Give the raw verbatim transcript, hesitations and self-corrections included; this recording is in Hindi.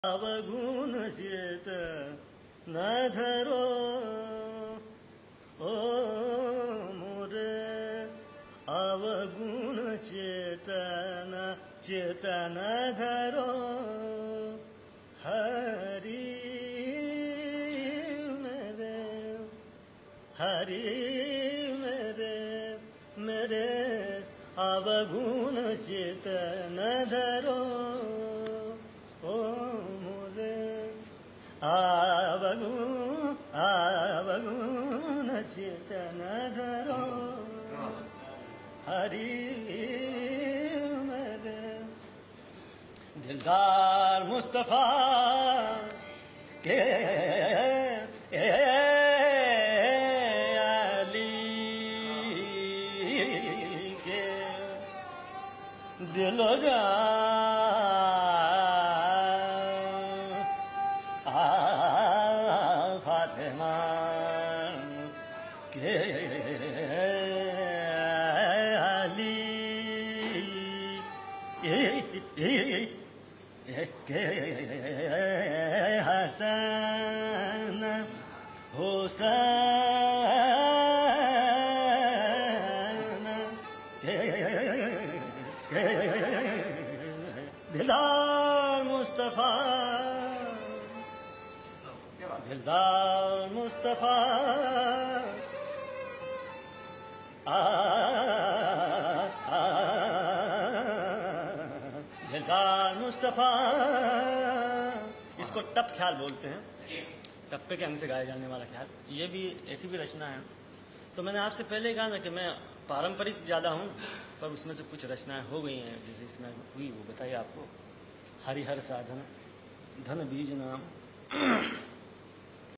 अवगुण चेत न धरो ओ मोरे अवगुण चेतन चेतन धरो हरि मेरे हरि मेरे मेरे अवगुण चेतन धरो ओ मोरे अवगुण अवगुण चेतन धरो हरि मेरे दिलदार मुस्तफा के अली के दिलो जा फातिमा के अली के हसन हुसैन के दिलदार मुस्तफा दिलदार मुस्तफा आ दिलदार मुस्तफा इसको टप ख्याल बोलते हैं। टप्पे के अंग से गाया जाने वाला ख्याल, ये भी ऐसी भी रचना है। तो मैंने आपसे पहले कहा था कि मैं पारंपरिक ज़्यादा हूँ, पर उसमें से कुछ रचनाएं हो गई हैं जैसे इसमें हुई वो बताइए आपको। हरिहर साधन धन बीज नाम